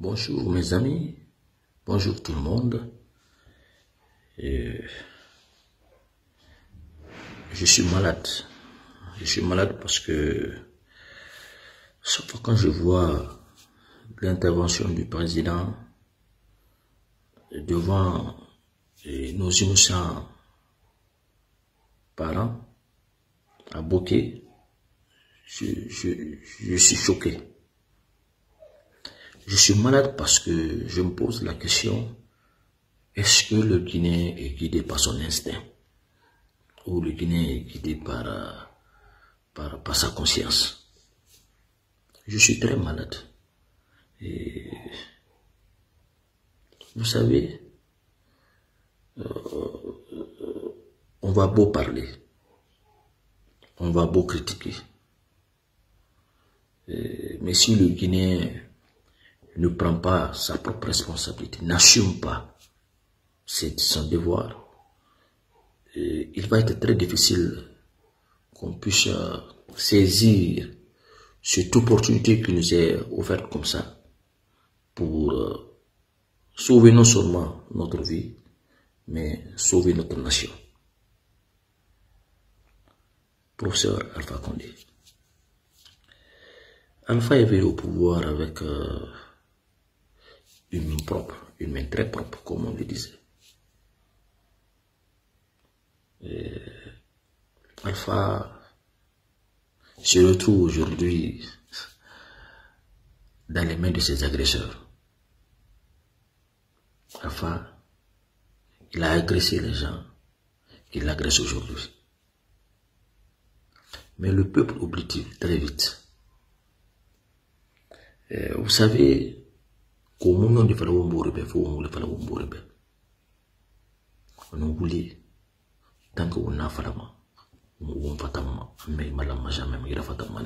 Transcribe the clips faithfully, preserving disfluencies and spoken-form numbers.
Bonjour mes amis, bonjour tout le monde. Et je suis malade. Je suis malade parce que chaque fois quand je vois l'intervention du président devant nos innocents parents à Boké, je, je, je suis choqué. Je suis malade parce que je me pose la question, est-ce que le Guinéen est guidé par son instinct ou le Guinéen est guidé par, par, par sa conscience? Je suis très malade. Et vous savez, euh, on va beau parler, on va beau critiquer, et, mais si le Guinéen ne prend pas sa propre responsabilité, n'assume pas son devoir, et il va être très difficile qu'on puisse saisir cette opportunité qui nous est offerte comme ça pour euh, sauver non seulement notre vie, mais sauver notre nation. Professeur Alpha Condé. Alpha est venu au pouvoir avec euh, une main propre, une main très propre, comme on le disait. Et Alpha se retrouve aujourd'hui dans les mains de ses agresseurs. Alpha, il a agressé les gens qu'il agresse aujourd'hui. Mais le peuple oublie très vite. Et vous savez, comment on dit fala wombore be, faut on le fala wombore be. On oublie tant que on a falama, on fatama, mais malama jamais, mais il a fatama.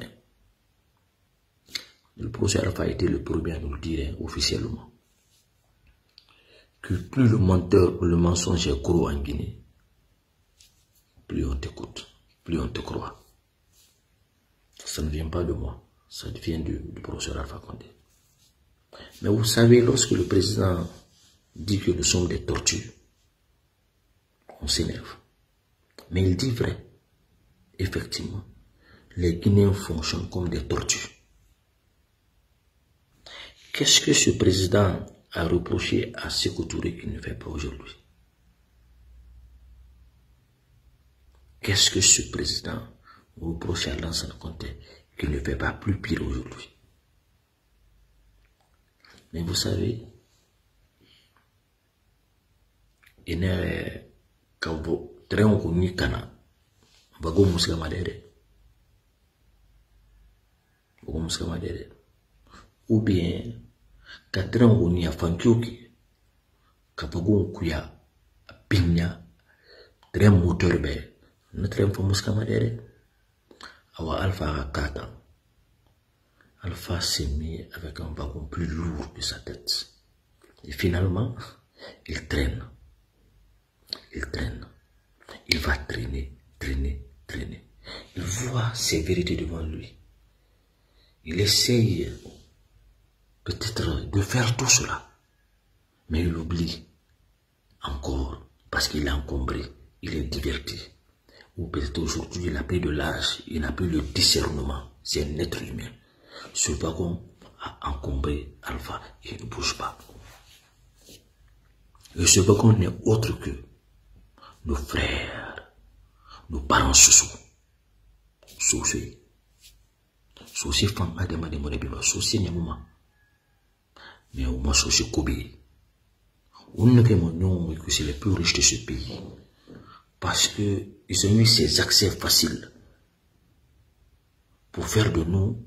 Le professeur Alpha a été le premier à nous le dire officiellement que plus le menteur ou le mensonge est gros en Guinée, plus on t'écoute, plus on te croit. Ça ne vient pas de moi, ça vient du, du professeur Alpha Condé. Mais vous savez, lorsque le président dit que nous sommes des tortues, on s'énerve. Mais il dit vrai. Effectivement, les Guinéens fonctionnent comme des tortues. Qu'est-ce que ce président a reproché à Sékou Touré qu'il ne fait pas aujourd'hui? Qu'est-ce que ce président reproche à Lansana Conté qu'il ne fait pas plus pire aujourd'hui? Mais vous savez, il y a très reconnu Kana, Bago Mouska Madere, Bago Mouska Madere, ou bien Katran Roni à Fankyoki, Kabago Kuya, Pigna, très moteur be, notre info Mouska Madere, Awa Alpha Kata. Alpha s'est mis avec un wagon plus lourd que sa tête. Et finalement, il traîne. Il traîne. Il va traîner, traîner, traîner. Il voit ses vérités devant lui. Il essaye peut-être de faire tout cela. Mais il oublie encore parce qu'il est encombré. Il est diverti. Ou peut-être aujourd'hui, il a pris de l'âge. Il n'a plus le discernement. C'est un être humain. Ce wagon a encombré Alpha et il ne bouge pas. Et ce wagon n'est autre que nos frères, nos parents sous Souci. Souci femme a demandé mon ébiba. Souci n'est pas. Mais au moins souci Kobe. On ne peut pas que c'est les plus riches de ce pays. Parce que ils ont eu ces accès faciles pour faire de nous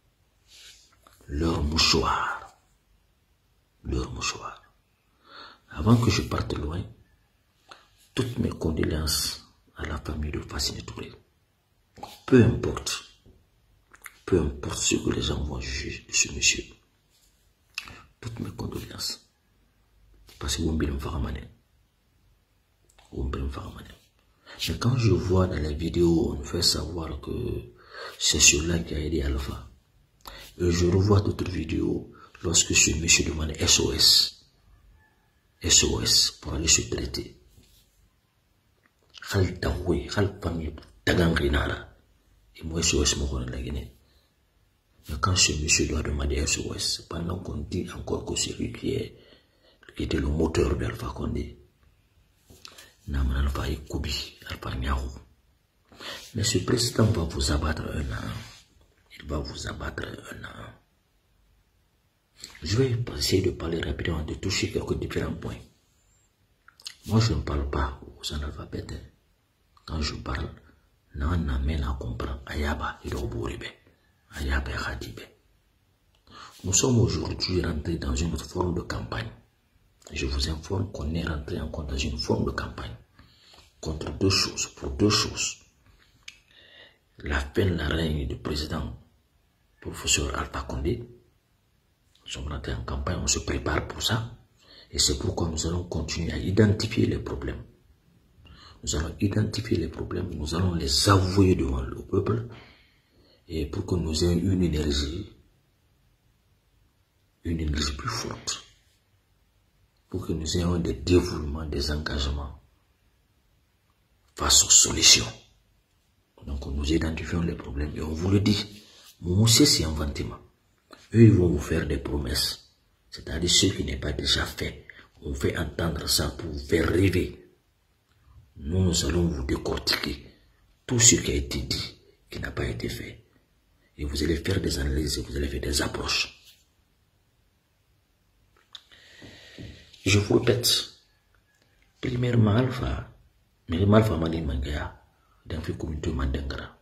leur mouchoir. Leur mouchoir. Avant que je parte loin, toutes mes condoléances à la famille de Fassine Touré. Peu importe. Peu importe ce que les gens vont juger de ce monsieur. Toutes mes condoléances. Parce que Wombi me fera maner. Wombi me fera maner. Mais quand je vois dans les vidéos, on me fait savoir que c'est celui-là qui a aidé Alpha. Et je revois d'autres vidéos, lorsque ce monsieur demande S O S, S O S pour aller se traiter. Khal Tahoui, Khal famille, Taganrinara, et moi S O S m'a la Guinée. Mais quand ce monsieur doit demander S O S, pendant qu'on dit encore que c'est lui qui, est, qui était le moteur d'Alpha Condé, Naman Alpha Koubi, Alpha Nyahou. Mais ce président va vous abattre un an. Il va vous abattre un an. Je vais essayer de parler rapidement, de toucher quelques différents points. Moi, je ne parle pas aux analphabètes. Quand je parle, non, non, mais là, comprend. Ayaba, il Ayaba, Khadibe. Nous sommes aujourd'hui rentrés dans une autre forme de campagne. Je vous informe qu'on est rentré encore dans une forme de campagne. Contre deux choses, pour deux choses. La fin de la règne du président professeur Alpha Condé. Nous sommes rentrés en campagne, on se prépare pour ça. Et c'est pourquoi nous allons continuer à identifier les problèmes. Nous allons identifier les problèmes, nous allons les avouer devant le peuple. Et pour que nous ayons une énergie, une énergie plus forte. Pour que nous ayons des dévouements, des engagements face aux solutions. Donc nous identifions les problèmes et on vous le dit. Moussé, c'est un ventiment. Eux, ils vont vous faire des promesses. C'est-à-dire ce qui n'est pas déjà fait. On fait entendre ça pour vous faire rêver. Nous, nous allons vous décortiquer tout ce qui a été dit, qui n'a pas été fait. Et vous allez faire des analyses et vous allez faire des approches. Je vous répète. Premièrement, Alpha, mais Alpha Mali Mangaya, dans le comité Mandengara.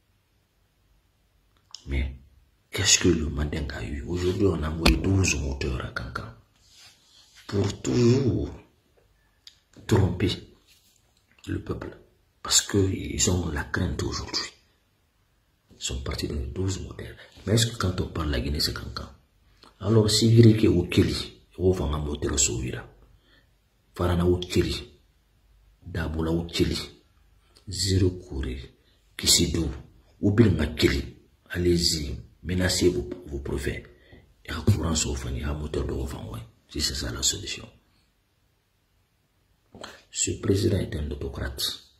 Mais, qu'est-ce que le Mandeng a eu? Aujourd'hui, on a envoyé douze moteurs à Kankan. Pour toujours tromper le peuple. Parce qu'ils ont la crainte aujourd'hui. Ils sont partis dans les douze moteurs. Mais est-ce que quand on parle de la Guinée, c'est Kankan? Alors, si vous dites que vous Kili, vous faites un moteur Souvira. Farana ou Kili. Daboula ou Kili. Zéro Kouré. Kissidou. Ou Bilma Kili. Allez-y, menacez vos, vos prophètes. Et à courant sur un moteur de vos si c'est ça la solution. Ce président est un autocrate.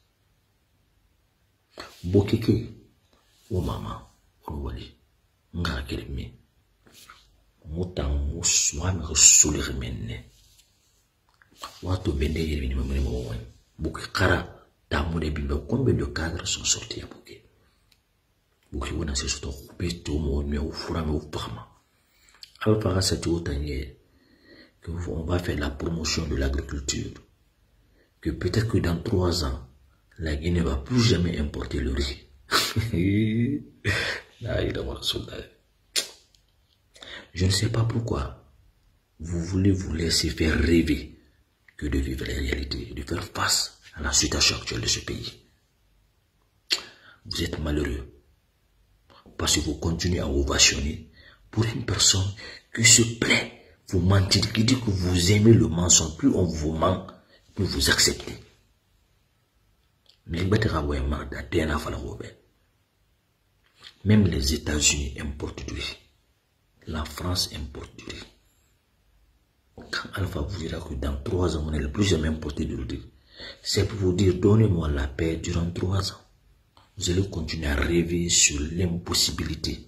Bokeke, ou maman, ou wali, nga kelmi. Moutan mous, moi me soulire menne. Wato bende yelvini mamene mouan. Bouki kara, tamu de bimba, combien de cadres sont sortis à Bouki? Bouki wana se soto coupé tout mon mieux ou fourame ou parma. Alpha c'est autant que on va faire la promotion de l'agriculture. Que peut-être que dans trois ans, la Guinée ne va plus jamais importer le riz. Je ne sais pas pourquoi vous voulez vous laisser faire rêver que de vivre les réalités, de faire face à la situation actuelle de ce pays. Vous êtes malheureux parce que vous continuez à ovationner pour une personne qui se plaît, vous mentir, qui dit que vous aimez le mensonge. Plus on vous ment, plus vous acceptez. Même les États-Unis importent du riz. La France importe du riz. Quand Alpha vous dira que dans trois ans, on n'est plus jamais importé du riz, c'est pour vous dire, donnez-moi la paix durant trois ans. Vous allez continuer à rêver sur l'impossibilité.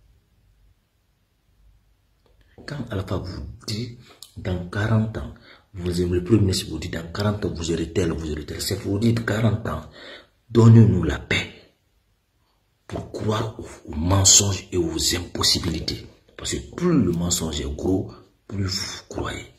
Quand Alpha vous dit, dans quarante ans, vous avez le premier ministre vous dit, dans quarante ans, vous aurez tel, vous aurez tel. C'est pour vous dire, quarante ans, donnez-nous la paix pour croire aux, aux mensonges et aux impossibilités. Parce que plus le mensonge est gros, plus vous croyez.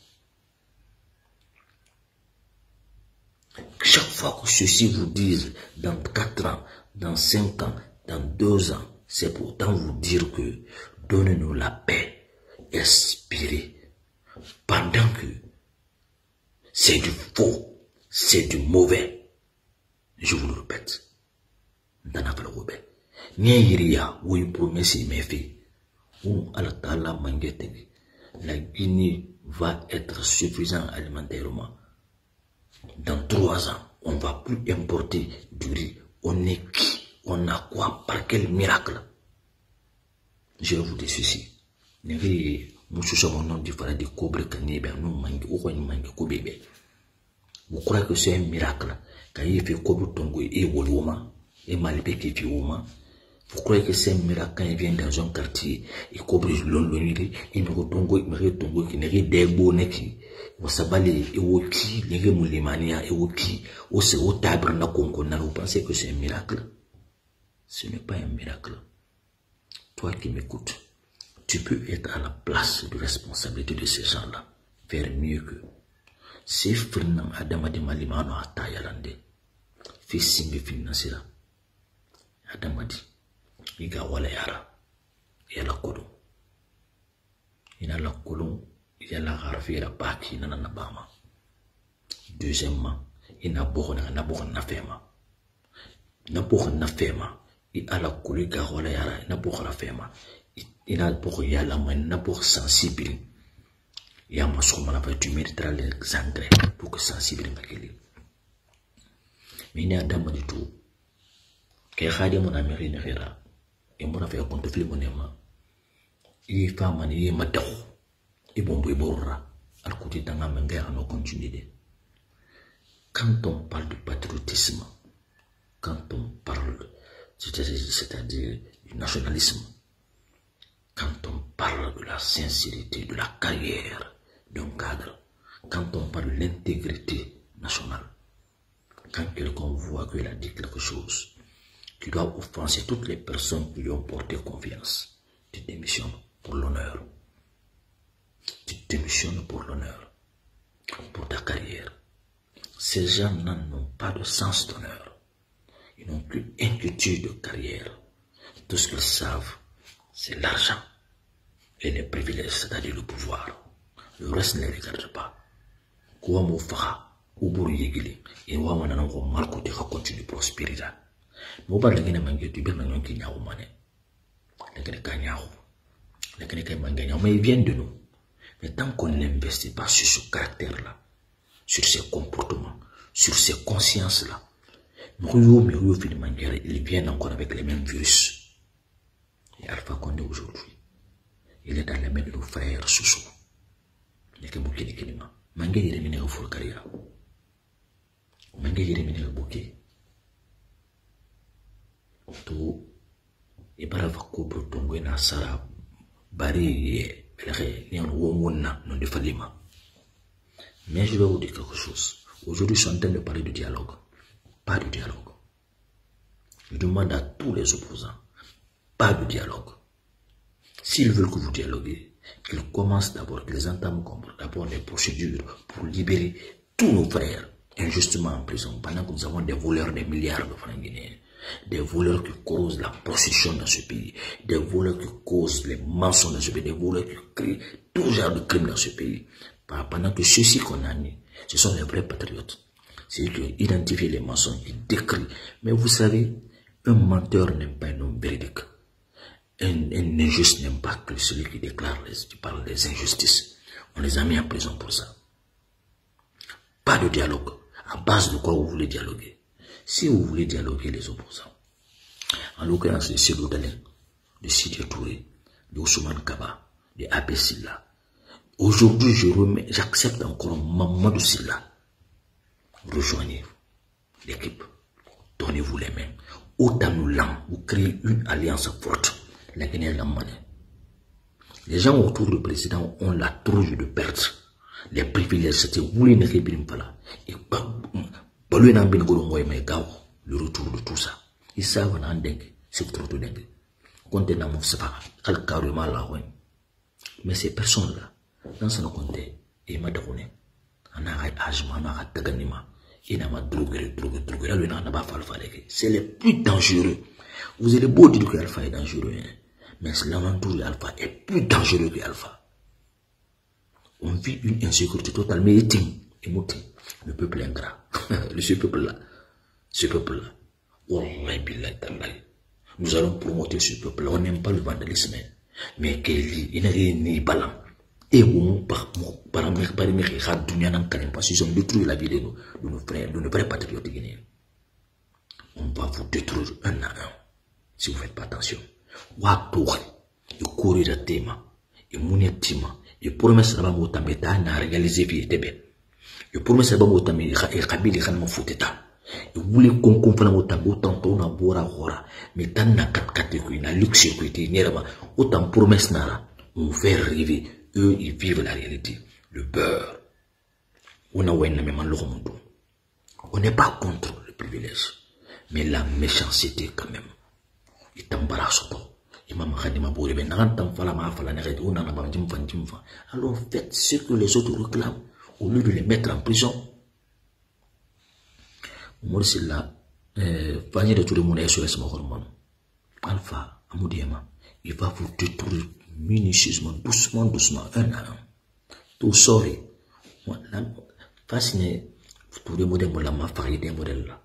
Chaque fois que ceux-ci vous disent, dans quatre ans, dans cinq ans, dans deux ans, c'est pour autant vous dire que donnez-nous la paix, expirez, pendant que c'est du faux, c'est du mauvais. Je vous le répète. Dans la Robert. Niairia, où il promet ses méfaits, où Allah Mangeteng, la Guinée va être suffisante alimentairement. Dans trois ans, on ne va plus importer du riz. On est qui? On a quoi? Par quel miracle? Je vous dis ceci. Nous sommes non différents de cobre canibé, nous mangue ou quoi mangue cobébé. Vous croyez que c'est un miracle quand il fait cobre tongo et woloma et malibé qui fait oma? Vous croyez que c'est un miracle quand il vient dans un quartier et cobre l'onloniri, il me retongo, il me retongo, qui n'est des bonnetti, ou sabali et woki, les remoulimania et woki, ou c'est au tabre na concona, vous pensez que c'est un miracle? Ce n'est pas un miracle. Toi qui m'écoutes, tu peux être à la place de responsabilité de ces gens-là, faire mieux que. Si Fernand Adamadi Malimano a taillé, fils Simbi Financiera, Adamadi, il a wala yara, il a la colon. Il a la colon, il a la harfi, il a baki, il a la nabama. Deuxièmement, il n'a pas de nafema. Il n'a pas de nafema. Il a la colon, il a wala yara, il n'a pas de nafema. Il n'a pas de yala, il n'a pas de sensible. Il y a un somme à tu mériteras les engrais pour que sensible n'est mais il n'y a d'âme du tout. Qu'il y a mon ami Nera et mon affaire contre le monnaie. Il est femme, il est madou. Et bon, il bourra. À côté d'un homme, il y a nos continuités. Quand on parle de patriotisme, quand on parle, c'est-à-dire du nationalisme, quand on parle de la sincérité, de la carrière d'un cadre, quand on parle de l'intégrité nationale, quand quelqu'un voit qu'il a dit quelque chose qui doit offenser toutes les personnes qui lui ont porté confiance, tu démissionnes pour l'honneur. Tu démissionnes pour l'honneur, pour ta carrière. Ces gens n'ont pas de sens d'honneur. Ils n'ont plus inquiétude de carrière. Tout ce qu'ils savent, c'est l'argent et les privilèges, c'est-à-dire le pouvoir. Le reste ne les regarde pas. Quoi m'o fera, ou bourri yégili, et wa manana ko marco de continue prospérer. Mo ba lagina mangi tu bien non ki nyawo mané. Lagina ka nyawo. Lagina ka mangi nyawo, mais ils viennent de nous. Mais tant qu'on n'investit pas sur ce caractère-là, sur ces comportements, sur ces consciences-là, ils viennent encore avec les mêmes virus. Et Alpha Condé aujourd'hui, il est dans les mains de nos frères Soussou. Il que bouquet de Kilima. Mangé y remine au four carrière. Mangé y remine au bouquet. Tout. Et par la coupe, tongo na sara. Bari, rien ou non de Falima. Mais je vais vous dire quelque chose. Aujourd'hui, je suis en train de parler de dialogue. Pas de dialogue. Je demande à tous les opposants. Pas de dialogue. S'ils veulent que vous dialoguez, qu'ils commencent d'abord, qu'ils entament d'abord les procédures pour libérer tous nos frères injustement en prison, pendant que nous avons des voleurs de milliards de francs guinéens, des voleurs qui causent la prostitution dans ce pays, des voleurs qui causent les mensonges dans ce pays, des voleurs qui créent tout genre de crimes dans ce pays. Pendant que ceux-ci qu'on a mis, ce sont les vrais patriotes. C'est eux qui identifient les mensonges, qui décrivent. Mais vous savez, un menteur n'aime pas un homme véridique. Un, un injuste n'aime pas que celui qui déclare, les, qui parle des injustices. On les a mis en prison pour ça. Pas de dialogue. À base de quoi vous voulez dialoguer? Si vous voulez dialoguer les opposants, en l'occurrence de Cédou Dalen, de Sidi Touré, de Ousmane Kaba, de Abé Silla, aujourd'hui je remets, j'accepte encore Mamadou Silla. Rejoignez l'équipe, donnez-vous les mains. Autant nous l'an, vous créez une alliance forte. La Guinée la monnaie. Les gens autour du président ont la trouille de perdre les privilèges. C'était voulu ne rébrim pas là. Et le retour de tout ça. Ils savent en dengue, c'est trop de dengue. Compte n'a pas ça, al carrément là. Mais ces personnes-là, dans ce compte, ils m'a donné. On a un âge, on a un taganima. Il n'a pas drogué, drogué, drogué. C'est les plus dangereux. Vous avez beau dire que Alpha est dangereux, hein? Mais l'aventure de Alpha est plus dangereux que Alpha. On vit une insécurité totale, mais éteint, émouté. Le peuple ingrat, ce peuple-là, ce peuple-là, nous allons promouvoir ce peuple-là. On n'aime pas le vandalisme, mais qu'il n'y a ni balan. Et on par ils ont détruit la vie de nos, de nos frères, de nos vrais patriotes guinéens. On va vous détruire un à un, si vous ne faites pas attention. Watou, le courir de thème, et mouniatima, et promesse là-bas, motameta, n'a réalisé vie et bien. Et promesse là-bas, motameta, et kabili, khanma fouteta. Et vous voulez qu'on comprenne motameta, autant on a bora hora, mais tant na kat katégorie, na luxe, autant promesse nara, on fait rêver, eux, ils vivent la réalité. Le beurre. On a oué même on n'est pas contre le privilège, mais la méchanceté quand même. Il t'embarrasse pas. Alors faites ce que les autres réclament au lieu de les mettre en prison. Moi c'est là, Fanny de tout le monde est sur ce moment. Alpha, Amoudiama, il va vous détruire minutieusement, doucement, doucement, un à un. Tout sorry. Fasciné, tout le monde est là, ma faille des modèles là.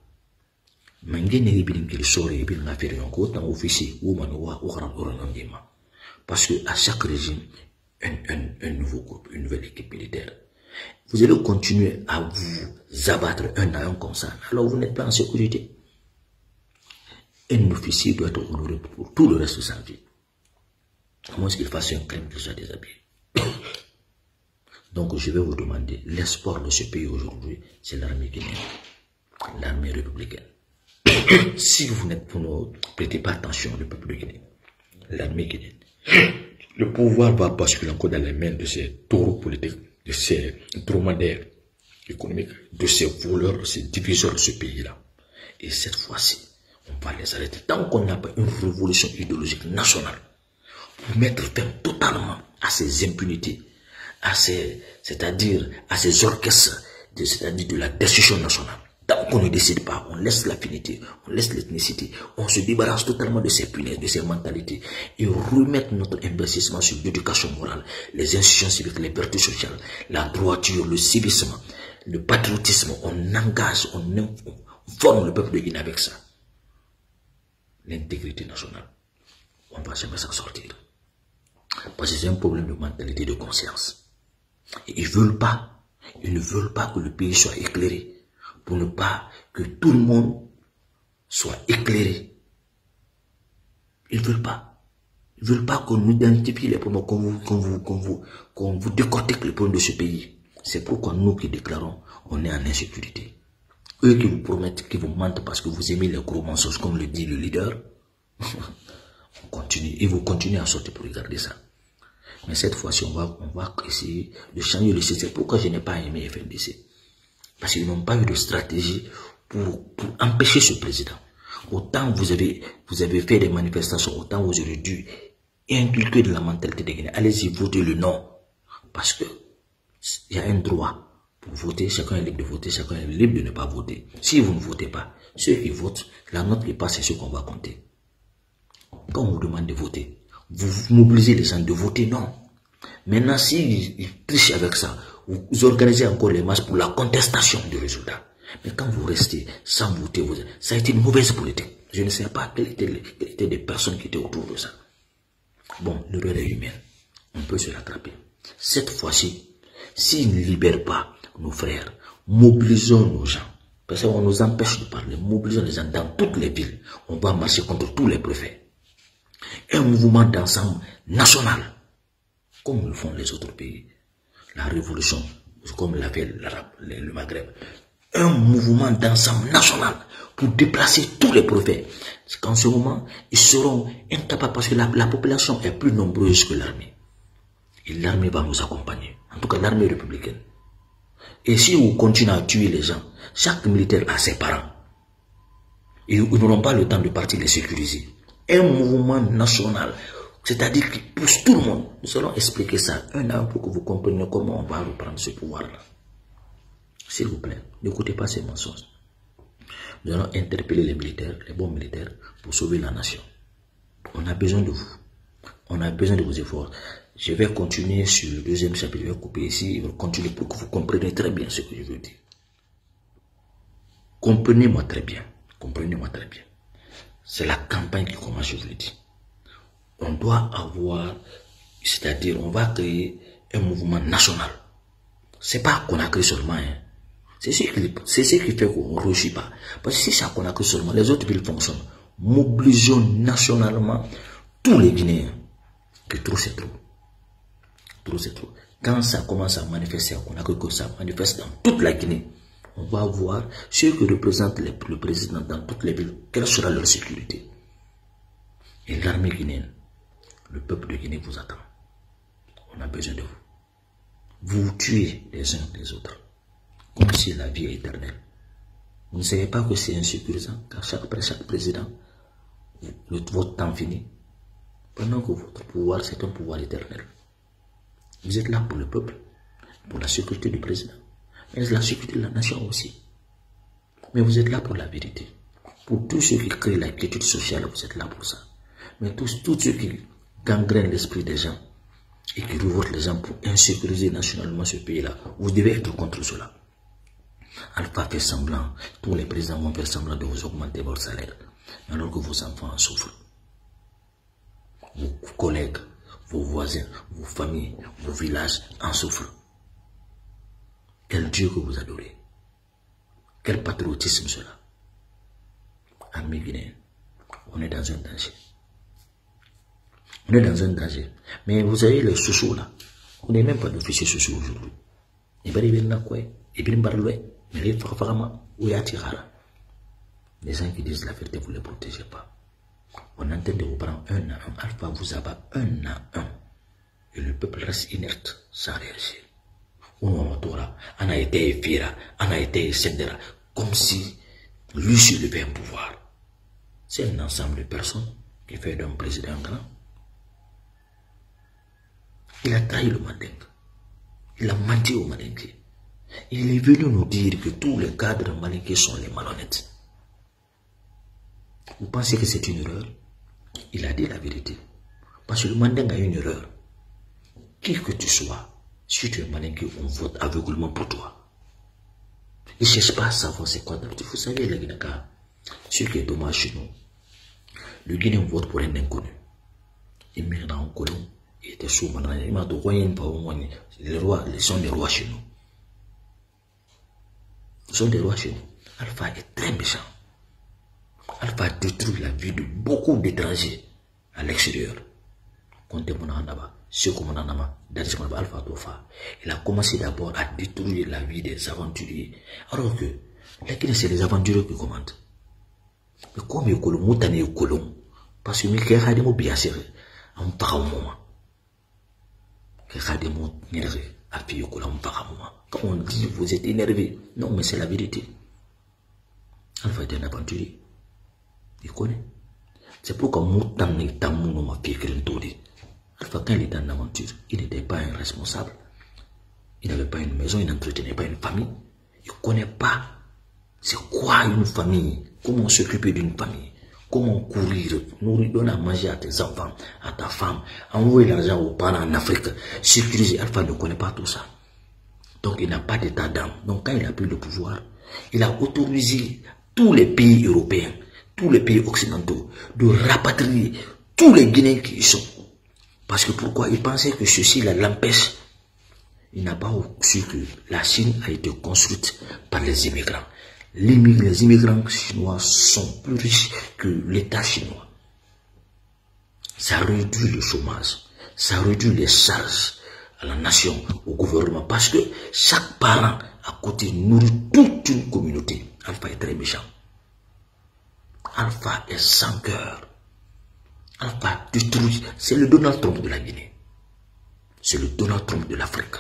Parce que à chaque régime, un, un, un nouveau groupe, une nouvelle équipe militaire. Vous allez continuer à vous abattre un à un comme ça. Alors vous n'êtes pas en sécurité. Un officier doit être honoré pour tout le reste de sa vie. À moins qu'il fasse un crime qu'il soit déshabillé. Donc je vais vous demander, l'espoir de ce pays aujourd'hui, c'est l'armée guinéenne, l'armée républicaine. Si vous n'êtes, vous ne prêtez pas attention au peuple guinéen, l'armée guinéenne, le pouvoir va basculer encore dans les mains de ces taureaux politiques, de ces dromadaires économiques, de ces voleurs, de ces diviseurs de ce pays-là. Et cette fois-ci, on va les arrêter. Tant qu'on n'a pas une révolution idéologique nationale, pour mettre fin totalement à ces impunités, à ces, c'est-à-dire à ces orchestres, c'est-à-dire de la destruction nationale. Tant qu'on ne décide pas, on laisse l'affinité, on laisse l'ethnicité, on se débarrasse totalement de ces punaises, de ces mentalités et remettre notre investissement sur l'éducation morale, les institutions civiques, les vertus sociales, la droiture, le civisme, le patriotisme. On engage, on, on forme le peuple de Guinée avec ça. L'intégrité nationale. On ne va jamais s'en sortir. Parce que c'est un problème de mentalité, de conscience. Et ils veulent pas, ils ne veulent pas que le pays soit éclairé. Pour ne pas que tout le monde soit éclairé. Ils ne veulent pas. Ils ne veulent pas qu'on identifie les problèmes, qu'on vous, qu'on vous, qu'on vous, qu'on vous décortique les problèmes de ce pays. C'est pourquoi nous qui déclarons, on est en insécurité. Eux qui vous promettent, qui vous mentent parce que vous aimez les gros mensonges, comme le dit le leader, on continue. Et vous continuez à sortir pour regarder ça. Mais cette fois-ci, on va, on va essayer de changer le système. Pourquoi je n'ai pas aimé F N D C? Parce qu'ils n'ont pas eu de stratégie pour, pour empêcher ce président. Autant vous avez, vous avez fait des manifestations, autant vous aurez dû inculquer de la mentalité des Guinéens. Allez-y, votez le non. Parce que il y a un droit pour voter. Chacun est libre de voter, chacun est libre de ne pas voter. Si vous ne votez pas, ceux qui votent, la note qui passe, c'est ce qu'on va compter. Quand on vous demande de voter, vous mobilisez les gens de voter non. Maintenant, s'ils si trichent avec ça, vous organisez encore les marches pour la contestation du résultat. Mais quand vous restez sans voter, vous, ça a été une mauvaise politique. Je ne sais pas quelles étaient, les, quelles étaient les personnes qui étaient autour de ça. Bon, l'erreur est humaine. On peut se rattraper. Cette fois-ci, s'ils ne libèrent pas nos frères, mobilisons nos gens. Parce qu'on nous empêche de parler. Mobilisons les gens dans toutes les villes. On va marcher contre tous les préfets. Un mouvement d'ensemble national, comme le font les autres pays. La révolution, comme l'a fait le Maghreb. Un mouvement d'ensemble national pour déplacer tous les préfets. Qu'en ce moment, ils seront incapables parce que la, la population est plus nombreuse que l'armée. Et l'armée va nous accompagner. En tout cas, l'armée républicaine. Et si vous continuez à tuer les gens, chaque militaire a ses parents. Et ils n'auront pas le temps de partir les sécuriser. Un mouvement national, c'est-à-dire qui pousse tout le monde. Nous allons expliquer ça un an pour que vous compreniez comment on va reprendre ce pouvoir-là. S'il vous plaît, n'écoutez pas ces mensonges. Nous allons interpeller les militaires, les bons militaires, pour sauver la nation. On a besoin de vous. On a besoin de vos efforts. Je vais continuer sur le deuxième chapitre. Je vais couper ici. Je vais continuer pour que vous compreniez très bien ce que je veux dire. Comprenez-moi très bien. Comprenez-moi très bien. C'est la campagne qui commence, je vous le dis. On doit avoir, c'est-à-dire, on va créer un mouvement national. C'est pas qu'on a créé seulement, hein. C'est ce qui, c'est ce qui fait qu'on ne réussit pas. Parce que si ça qu'on a créé seulement, les autres villes fonctionnent. Mobilisons nationalement tous les Guinéens. Que trop c'est trop. Trop c'est trop. Quand ça commence à manifester, on a que ça manifeste dans toute la Guinée, on va voir ceux que représente le, le président dans toutes les villes, quelle sera leur sécurité. Et l'armée guinéenne, le peuple de Guinée vous attend. On a besoin de vous. Vous vous tuez les uns les autres, comme si la vie est éternelle. Vous ne savez pas que c'est insécurisant, car chaque, après chaque président, le, votre temps finit. Pendant que votre pouvoir, c'est un pouvoir éternel. Vous êtes là pour le peuple, pour la sécurité du président, mais la sécurité de la nation aussi. Mais vous êtes là pour la vérité. Pour tous ceux qui créent la quiétude sociale, vous êtes là pour ça. Mais tous, tous ceux qui gangrènent l'esprit des gens et qui revotent les gens pour insécuriser nationalement ce pays-là, vous devez être contre cela. Alpha fait semblant, tous les présidents vont faire semblant de vous augmenter votre salaire, alors que vos enfants en souffrent. Vos collègues, vos voisins, vos familles, vos villages en souffrent. Quel Dieu que vous adorez. Quel patriotisme cela. Amis guinéens, on est dans un danger. On est dans un danger. Mais vous savez, les chouchous là, on n'est même pas d'officier chouchou aujourd'hui. Les gens qui disent la vérité, vous ne les protégez pas. On est en train de vous prendre un à un. Alpha vous abat un à un. Et le peuple reste inerte, sans réagir. On a été fiera, on a été cédera, comme si lui soulevait un pouvoir. C'est un ensemble de personnes qui fait d'un président grand. Il a trahi le Mandingue. Il a menti au Mandingue. Il est venu nous dire que tous les cadres malinqués sont les malhonnêtes. Vous pensez que c'est une erreur? Il a dit la vérité. Parce que le Mandingue a une erreur. Qui que tu sois, si tu es malinqué, on vote aveuglément pour toi. Il ne cherche pas à savoir c'est quoi d'habitude. Vous savez, les Guinéens, ce qui est dommage chez nous, le Guinéen vote pour un inconnu. Il mène dans un colon, il était sous maintenant, il m'a dit, les rois, ils sont des rois chez nous. Ils sont des rois chez nous. Alpha est très méchant. Alpha détruit la vie de beaucoup d'étrangers à l'extérieur. Il a commencé d'abord à détruire la vie des aventuriers. Alors que, la Guinée, c'est les aventuriers qui commandent. Mais comme il y a le moutane et colon, parce que il y a des mots bien serrés, on part au moment. Il y a des mots énervés, à pied au colon, on part au moment. Quand on dit vous êtes énervé, non, mais c'est la vérité. Alpha est un aventurier. Il connaît. C'est pourquoi moutane et tamou m'a fait écrire un Alpha, quand il était en aventure, il n'était pas un responsable. Il n'avait pas une maison, il n'entretenait pas une famille. Il ne connaît pas c'est quoi une famille, comment s'occuper d'une famille, comment courir, nourrir, donner à manger à tes enfants, à ta femme, envoyer l'argent aux parents en Afrique, sécuriser. Alpha ne connaît pas tout ça. Donc il n'a pas d'état d'âme. Donc quand il a pris le pouvoir, il a autorisé tous les pays européens, tous les pays occidentaux, de rapatrier tous les Guinéens qui y sont. Parce que pourquoi? Il pensait que ceci l'empêche. Il n'a pas su que la Chine a été construite par les immigrants. Les immigrants chinois sont plus riches que l'État chinois. Ça réduit le chômage, ça réduit les charges à la nation, au gouvernement, parce que chaque parent à côté nourrit toute une communauté. Alpha est très méchant. Alpha est sans cœur. Alpha détruit. C'est le Donald Trump de la Guinée. C'est le Donald Trump de l'Afrique.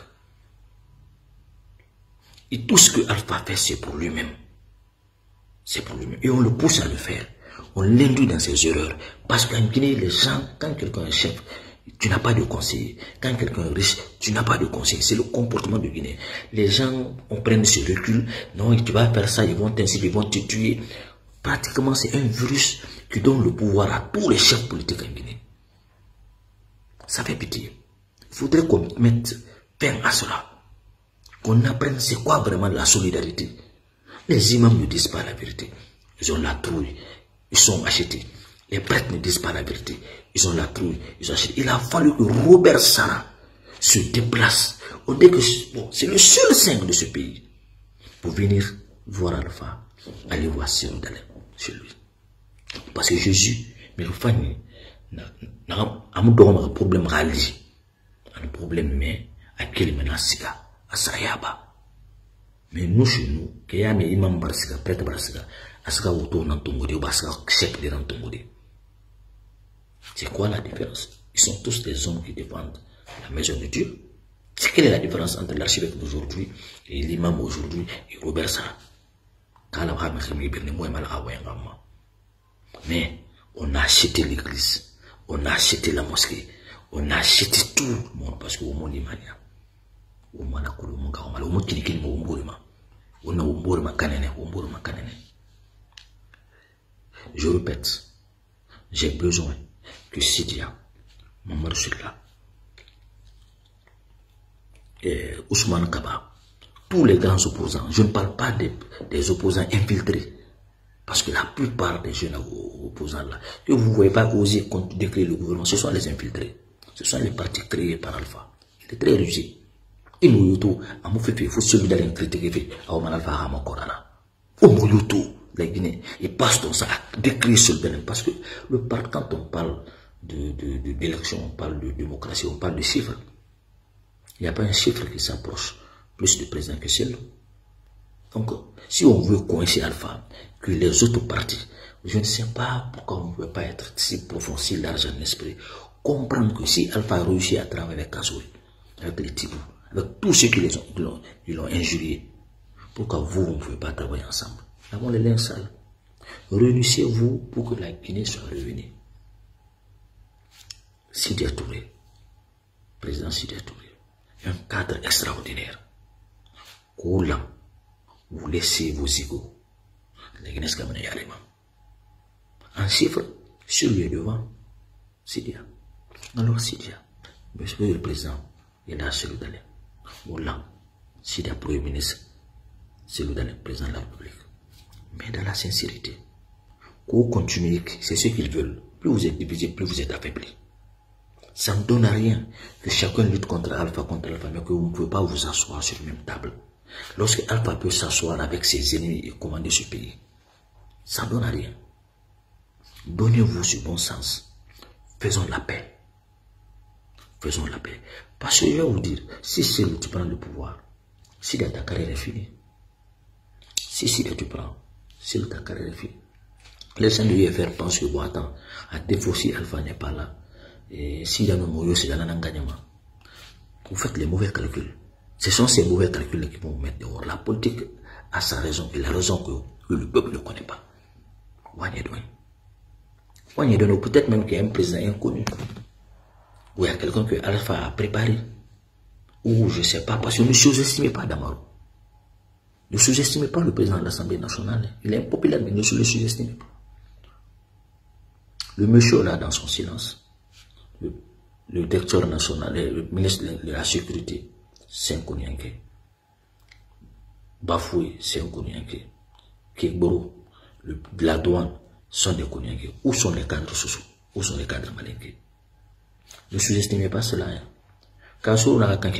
Et tout ce que Alpha fait, c'est pour lui-même. C'est pour lui-même. Et on le pousse à le faire. On l'induit dans ses erreurs. Parce qu'en Guinée, les gens, quand quelqu'un est chef, tu n'as pas de conseiller. Quand quelqu'un est riche, tu n'as pas de conseiller. C'est le comportement de Guinée. Les gens, on prend ce recul. Non, tu vas faire ça, ils vont t'inciter, ils vont te tuer. Pratiquement, c'est un virus qui donne le pouvoir à tous les chefs politiques en Guinée. Ça fait pitié. Il faudrait qu'on mette fin à cela. Qu'on apprenne c'est quoi vraiment la solidarité. Les imams ne disent pas la vérité. Ils ont la trouille. Ils sont achetés. Les prêtres ne disent pas la vérité. Ils ont la trouille. Ils ont acheté. Il a fallu que Robert Sarah se déplace. On dit que bon, c'est le seul saint de ce pays. Pour venir voir Alpha, aller voir Cyril chez lui. Parce que Jésus, mais il faut faire un problème réalisé. un problème, mais à quel menace à Sayaba. Mais nous, chez nous, qu'il y a mes imams barsiga, prêtre barsiga, aska autour dans ton modé, ou baska chef de dans ton modé. C'est quoi la différence? Ils sont tous des hommes qui défendent la maison de Dieu. C'est quelle est la différence entre l'archevêque d'aujourd'hui et l'imam aujourd'hui et Robert Sarah? Mais on a acheté l'église, on a acheté la mosquée, on a acheté tout le monde parce que au monde imania. Au monde akulu munga au malo mukini kini mo umburima. On a umburima kanene, umburima kanene. Je répète, j'ai besoin que Sidia, Mamadou Sylla, et Ousmane Kaba, tous les grands opposants, je ne parle pas des, des opposants infiltrés, parce que la plupart des jeunes opposants là, que vous ne voyez pas oser décrire le gouvernement, ce sont les infiltrés, ce sont les partis créés par Alpha. Il est très rusé. Et nous, YouTube, à mon fait, il faut celui d'aller critiquer, à Oman Alpha, à mon corana. Au mon YouTube, les Guinéens, ils passent dans ça à décrire ce Bénin, parce que le part, quand on parle de, de, de, d'élection, on parle de démocratie, on parle de chiffres. Il n'y a pas un chiffre qui s'approche plus du président que celui-là. Donc, si on veut coincer Alpha, que les autres partis, je ne sais pas pourquoi on ne peut pas être si profond, si large en esprit, comprendre que si Alpha a réussi à travailler avec Kasouri, avec les Tibou, avec tous ceux qui les ont, qui l'ont injurié, pourquoi vous, vous ne pouvez pas travailler ensemble? Nous avons les liens sales. Réunissez-vous pour que la Guinée soit revenue. Sidia Touré, président Sidia Touré, un cadre extraordinaire. Koulam, vous laissez vos égos. La Guinée se camine yarima. En chiffre, sur le devant, Sidia. Alors Sidia, monsieur le président, il a celui d'aller. Koulam, Sidia premier ministre, celui d'aller président de la République. Mais dans la sincérité, qu'on continue, c'est ce qu'ils veulent. Plus vous êtes divisé, plus vous êtes affaibli. Ça ne donne à rien que chacun lutte contre Alpha, contre Alpha, mais que vous ne pouvez pas vous asseoir sur la même table. Lorsque Alpha peut s'asseoir avec ses ennemis et commander ce pays, ça ne donne à rien. Donnez-vous ce bon sens. Faisons la paix. Faisons la paix. Parce que je vais vous dire, si c'est où tu prends le pouvoir, si ta carrière est finie, si c'est que tu prends, si ta carrière est finie, les gens de l'U F R pensent que, bon, attends, à défaut si Alpha n'est pas là, et si dans nos moyens, c'est dans l'engagement. Vous faites les mauvais calculs. Ce sont ces mauvais calculs qui vont vous mettre dehors. La politique a sa raison, et la raison que, que le peuple ne connaît pas. Peut-être même qu'il y a un président inconnu, ou il y a quelqu'un que Alpha a préparé, ou je ne sais pas, parce que ne sous-estimez pas Damaro. Ne sous-estimez pas le président de l'Assemblée nationale. Il est impopulaire, mais ne le sous-estimez pas. Le monsieur là, dans son silence, le, le directeur national, le ministre de la Sécurité, c'est un Konyanké. Bafoué, c'est un Konyanké. Kekboro, la douane, sont des Konyanké. Où sont les cadres sociaux? Où sont les cadres malinqués? Ne sous-estimez pas cela. Hein. Devant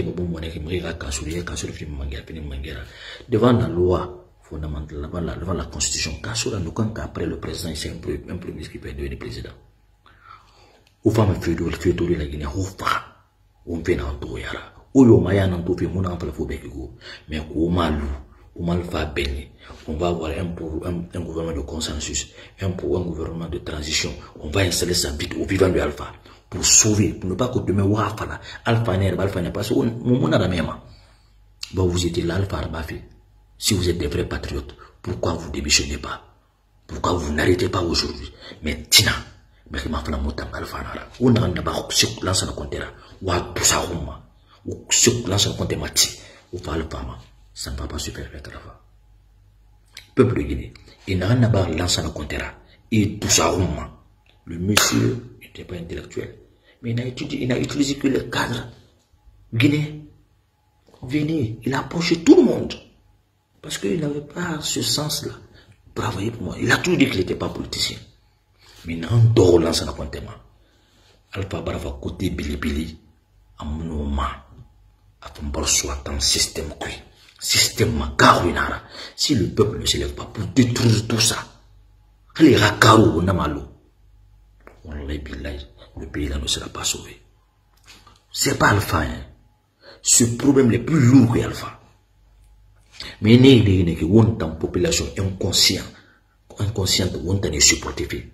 la loi fondamentale, devant la, devant la constitution, après le président, c'est un premier ministre qui peut devenir président. Ou femme fait de la Guinée, ou fa, ou fait un tour yara, ou yo maya nan tour fait mon enfant faut békigo, mais ou malou, ou mal fa béni, on va avoir un, pour, un, un gouvernement de consensus, un pour un gouvernement de transition, on va installer sa vie au vivant de Alpha. Pour sauver, pour ne pas que demain, Wafala, Alpha n'est pas, Alpha n'est pas, parce que mon a la même. Bon, vous étiez là, Alpha Arbafi. Si vous êtes des vrais patriotes, pourquoi vous ne démissionnez pas? Pourquoi vous n'arrêtez pas aujourd'hui? Mais Tina, mais il m'a fait la montagne Alpha Nara. On a un d'abord sur l'ancien compteur, ou à Poussarouma, ou sur l'ancien compteur Mati, ou par le Pama. Ça ne va pas se faire avec Alpha. Peuple de Guinée, il n'a rien à voir l'ancien compteur, et Poussarouma. Le monsieur n'était pas intellectuel. Mais il n'a étudié, il n'a utilisé que les cadres guinéens. Venez, il a approché tout le monde. Parce qu'il n'avait pas ce sens-là. Travailler pour moi. Il a tout dit qu'il n'était pas politicien. Mais il n'a un dehors lancé dans le comptement. Alpha Barava côté Bili Bili, à mon moment, à ton bord soit un système cuit. Système macarouinara. Si le peuple ne se lève pas pour détruire tout ça, les racarou, on a malo. Le pays là ne sera pas sauvé. C'est pas Alpha, hein. Ce problème le plus lourd que Alpha. Mais il y a une population inconsciente, inconsciente, où on est supporté.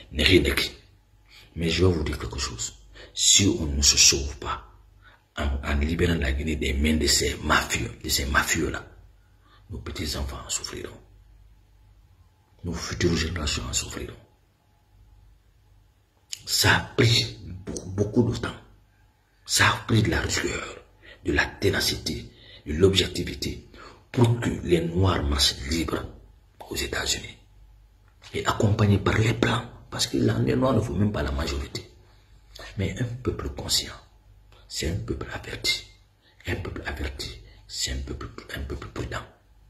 Mais je vais vous dire quelque chose. Si on ne se sauve pas en, en libérant la Guinée des mains de ces mafieux, de ces mafieux-là, nos petits-enfants en souffriront. Nos futures générations en souffriront. Ça a pris beaucoup, beaucoup de temps. Ça a pris de la rigueur, de la ténacité, de l'objectivité pour que les Noirs marchent libres aux États-Unis. Et accompagnés par les Blancs, parce que les Noirs ne font même pas la majorité. Mais un peuple conscient, c'est un peuple averti. Un peuple averti, c'est un peuple, un peuple prudent.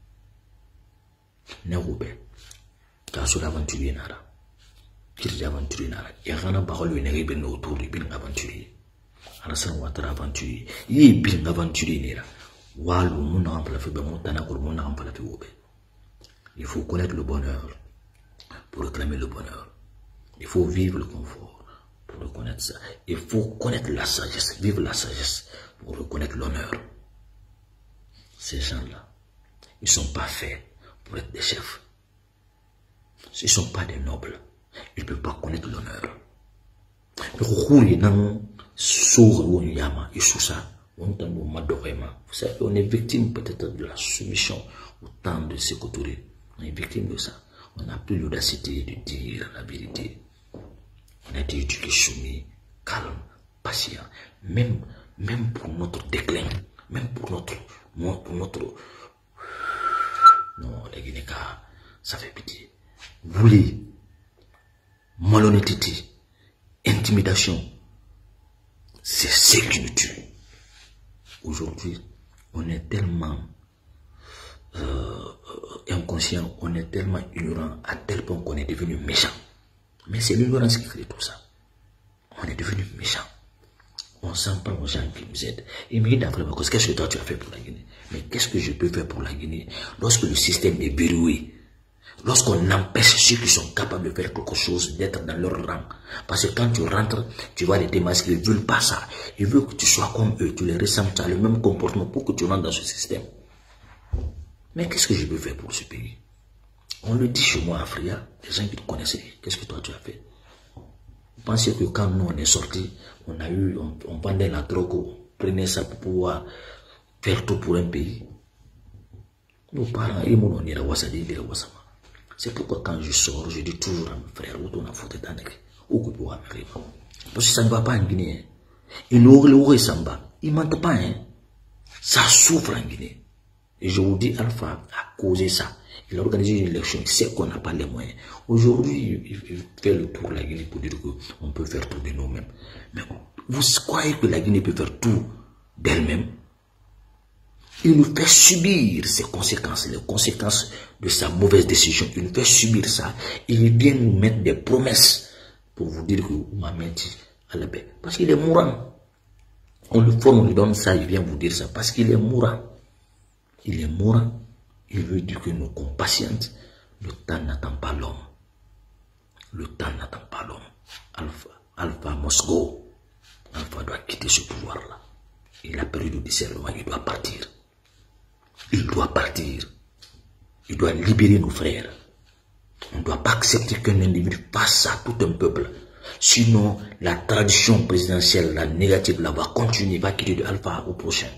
Neroube, car sur l'aventurier nara, qu'il est aventurier nara, et rana parole une ribe autour du bin aventurier. Alassane Ouattara aventurier, il est bin aventurier nera. Walou mouna ampla fait montana pour mouna ampla fait oube. Il faut connaître le bonheur pour réclamer le bonheur. Il faut vivre le confort pour reconnaître ça. Il faut connaître la sagesse, vivre la sagesse pour reconnaître l'honneur. Ces gens-là, ils ne sont pas faits pour être des chefs. Ils ne sont pas des nobles. Ils ne peuvent pas connaître l'honneur. Vous savez, on est victime peut-être de la soumission au temps de Sékou Touré. On est victime de ça. On n'a plus l'audacité de dire la vérité. On a été éduqué soumis, calme, patient. Même, même pour notre déclin, même pour notre, pour notre... Non, les Guinéens, ça fait pitié. Voulez, malhonnêteté, intimidation, c'est ce qui nous tue. Aujourd'hui, on est tellement euh, inconscient, on est tellement ignorant à tel point qu'on est devenu méchant. Mais c'est l'ignorance qui crée tout ça. On est devenu méchant. On s'en prend aux gens qui nous aident. Et me dit d'après moi, qu'est-ce que toi tu as fait pour la Guinée? Mais qu'est-ce que je peux faire pour la Guinée lorsque le système est verrouillé? Lorsqu'on empêche ceux qui sont capables de faire quelque chose d'être dans leur rang. Parce que quand tu rentres, tu vois les démasquer, ils ne veulent pas ça. Ils veulent que tu sois comme eux, tu les ressembles, tu as le même comportement pour que tu rentres dans ce système. Mais qu'est-ce que je peux faire pour ce pays? On le dit chez moi à Fria, les gens qui te connaissent, qu'est-ce que toi tu as fait? Vous pensez que quand nous on est sortis, on a eu, on, on vendait la drogue, on prenait ça pour pouvoir faire tout pour un pays? Nos parents, ils m'ont donné la wassadi, les wassama. C'est pourquoi quand je sors, je dis toujours à mes frères, où on a foutu d'un écrit, où que pour arriver. Parce que ça ne va pas en Guinée. Ils n'ont pas samba. Ils ne mentent pas, hein. Ça souffre en Guinée. Et je vous dis, Alpha a causé ça. Il a organisé une élection, il sait qu'on n'a pas les moyens. Aujourd'hui, il fait le tour de la Guinée pour dire qu'on peut faire tout de nous-mêmes. Mais vous croyez que la Guinée peut faire tout d'elle-même? Il nous fait subir ces conséquences, les conséquences de sa mauvaise décision. Il nous fait subir ça. Il vient nous mettre des promesses pour vous dire que vous m'avez dit à la paix. Parce qu'il est mourant. On le forme, on lui donne ça, il vient vous dire ça. Parce qu'il est mourant. Il est mourant. Il veut dire que nous compatiente. Le temps n'attend pas l'homme. Le temps n'attend pas l'homme. Alpha, Alpha must go. Alpha doit quitter ce pouvoir-là. Il a perdu le discernement, il doit partir. Il doit partir. Il doit libérer nos frères. On ne doit pas accepter qu'un individu fasse à tout un peuple. Sinon, la tradition présidentielle, la négative, là, va continuer, va quitter de Alpha au prochain.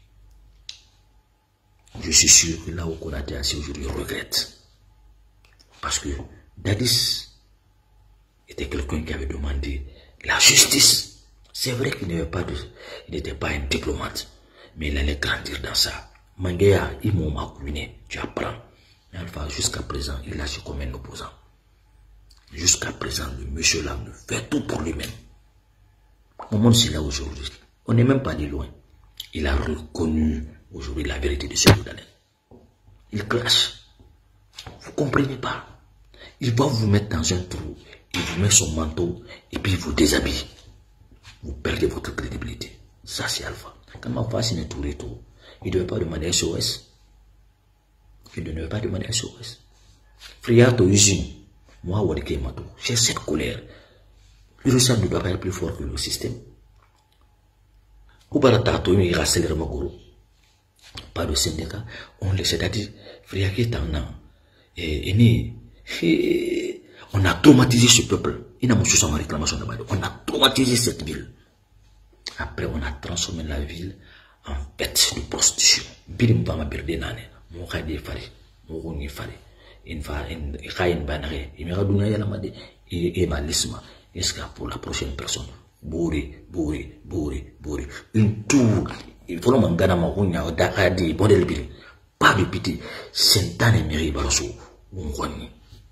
Je suis sûr que là où on a été assis aujourd'hui, on regrette. Parce que Dadis était quelqu'un qui avait demandé la justice. C'est vrai qu'il n'avait pas de, il n'était pas un diplomate, mais il allait grandir dans ça. Mangea, il m'a ruiné, tu apprends. Mais Alpha, jusqu'à présent, il agit comme un opposant. Jusqu'à présent, le monsieur-là ne fait tout pour lui-même. Au monde, c'est là aujourd'hui. On n'est même pas allé loin. Il a reconnu aujourd'hui la vérité de ce Soudanais. Il crache. Vous ne comprenez pas. Il va vous mettre dans un trou, il vous met son manteau et puis il vous déshabille. Vous perdez votre crédibilité. Ça, c'est Alpha. Quand ma face est tout et tout, il ne devait pas demander S O S. Il ne devait pas demander S O S. Friato usine. Moi, Wadike Mato, j'ai cette colère. Le sang ne doit pas être plus fort que le système. Ou pas tato, il rasselle le magoro. Pas de syndicat, on les c'est-à-dire, frère qui est en an. Et, et, on a traumatisé ce peuple. Il n'a pas de réclamation de base. On a traumatisé cette ville. Après, on a transformé la ville en fête de prostitution. Bilim Bama Birdenane, Moukadi Fari, Mourouni Fari, une banare, il me raduna yalamade, et Malisma, jusqu'à pour la prochaine personne. Bourri, bourri, bourri, bourri. Une tour, il faut m'engana Mourounia, Dakadi, Bondel Bill. Pas de pitié, Saint-Anne Miri Balasso, Mouroni.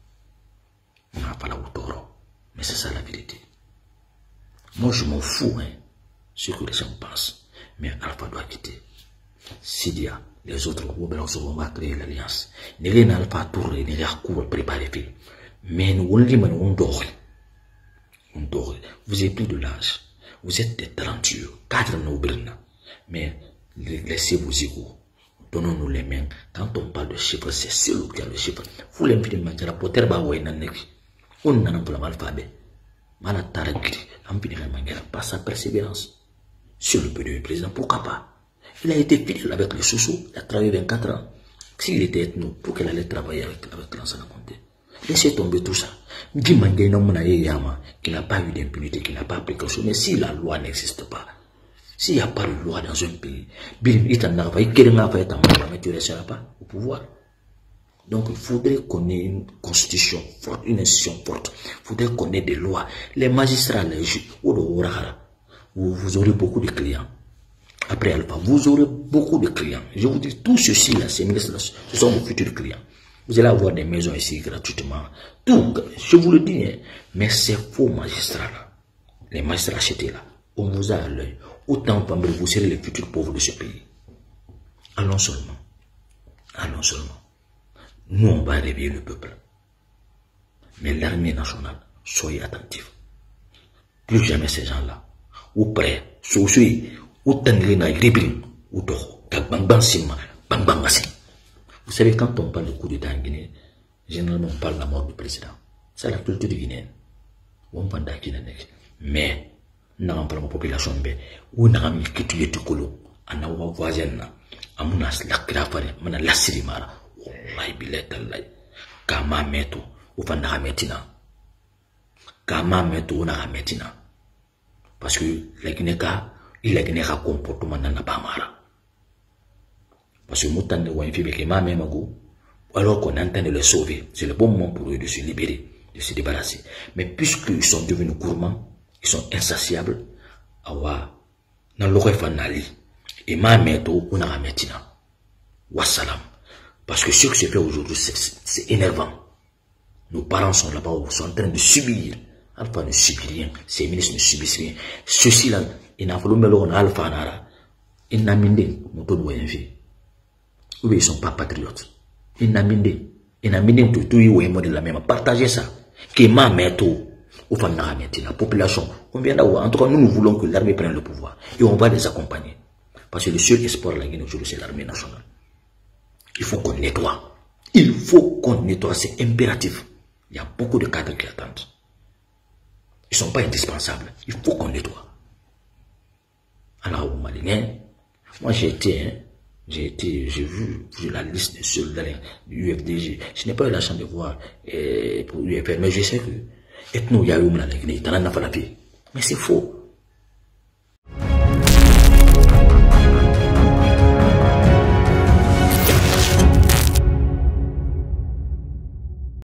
On n'a pas la hauteur, mais c'est ça la vérité. Moi, je m'en fous, hein, ce que les gens pensent. Mais Alpha doit quitter. Sidia, les autres, on va créer l'alliance. N'est rien Alpha tourner, n'est rien court préparer. Mais nous, on dit, on dort. On dort. Vous avez plus de l'âge. Vous êtes des talentueux. Cadre nos mais laissez vos égos. Donnons-nous les mains. Quand on parle de chiffres, c'est celui qui a le chiffre. Vous l'invitez de manger la potere, bah ouais, on n'a pas l'alphabet. Malataragri, pas sa persévérance. Sur le P D président, pourquoi pas? Il a été fidèle avec les sous-sous, il a travaillé vingt-quatre ans. S'il était ethno, pour qu'elle allait travailler avec, avec l'ancien comté. Laissez tomber tout ça. Dimangé Yama, qui n'a pas eu d'impunité, qui n'a pas pris quelque chose. Mais si la loi n'existe pas, s'il n'y a pas de loi dans un pays, il ne restera pas au pouvoir. Donc il faudrait qu'on ait une constitution forte, une institution forte. Il faudrait qu'on ait des lois. Les magistrats, les juges, vous, vous aurez beaucoup de clients. Après Alpha, vous aurez beaucoup de clients. Je vous dis, tout ceci là, ces ministres-là, ce sont vos futurs clients. Vous allez avoir des maisons ici gratuitement. Tout, je vous le dis, hein. Mais ces faux magistrats-là, les magistrats achetés là, on vous a à l'œil. Autant vous serez les futurs pauvres de ce pays. Allons seulement. Allons seulement. Nous, on va réveiller le peuple. Mais l'armée nationale, soyez attentifs. Plus jamais ces gens-là. Ou prêts, souci, ou tangrina, ribrin, ou toho, bang sima, bang bang assin. Vous savez, quand on parle de coup d'État en Guinée, généralement on parle de la mort du président. C'est la culture guinéenne. On parle d'Akina. Mais, n'a pas la population, ou n'a pas quitté le colo, en avoir voisin, à mon as la grafare, mon la sirimara. Wallahi billahi tallahi kama meto ufanda metina kama meto una metina parce que la Guinée-Ka il a Guinée-Ka comportement n'a pas mara parce que mutande wa infibe ke ma memago alors qu'on entend de le sauver, c'est le bon moment pour eux de se libérer, de se débarrasser. Mais puisqu'ils sont devenus gourmands, ils sont insatiables, awa na lokay fanali et ma meto una metina wassalam. Parce que ce qui se fait aujourd'hui, c'est énervant. Nos parents sont là-bas, sont en train de subir. Alpha ne subit rien. Ces ministres ne subissent rien. Ceux-ci-là, ils n'ont pas le Alpha Nara. Ils n'ont pas de oui, ils ne sont pas patriotes. Ils n'ont pas de ils n'ont pas de de la même. Partagez ça. Que ma méto, ou la population. On vient d'avoir. En tout cas, nous, nous voulons que l'armée prenne le pouvoir. Et on va les accompagner. Parce que le seul espoir de la Guinée aujourd'hui, c'est l'armée nationale. Il faut qu'on nettoie. Il faut qu'on nettoie. C'est impératif. Il y a beaucoup de cadres qui attendent. Ils ne sont pas indispensables. Il faut qu'on nettoie. Alors, aux Maliens, moi j'ai été, hein, j'ai été, j'ai vu, vu la liste des soldats du U F D G. Je n'ai pas eu la chance de voir eh, pour l'U F R, mais je sais que ethno yaoum la Guinée, t'en as pas la paix. Mais c'est faux.